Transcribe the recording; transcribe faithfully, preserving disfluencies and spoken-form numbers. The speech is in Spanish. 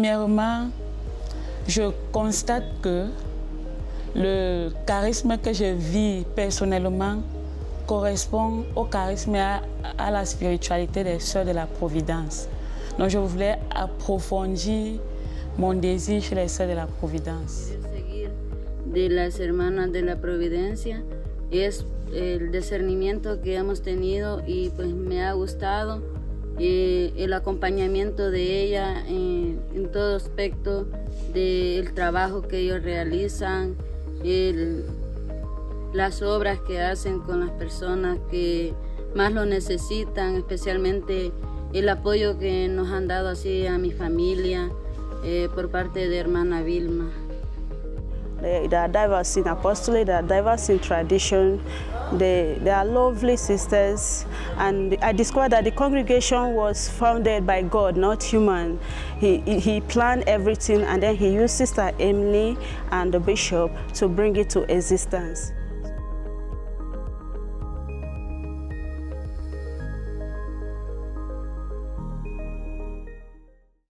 Premièrement, je constate que le charisme que je vis personnellement correspond au charisme et à, à la spiritualité des Sœurs de la Providence. Donc je voulais approfondir mon désir chez les Sœurs de la Providence. Seguir de las Hermanas de la Providencia es el discernimiento que hemos tenido y pues me ha gustado eh, el acompañamiento de ella en, en todo aspecto del trabajo que ellos realizan, el, las obras que hacen con las personas que más lo necesitan, especialmente el apoyo que nos han dado así a mi familia eh, por parte de hermana Vilma. They, they are diverse in apostolate, they are diverse in tradition, they, they are lovely sisters, and I discovered that the congregation was founded by God, not human. He, he, he planned everything, and then he used Sister Emily and the bishop to bring it to existence.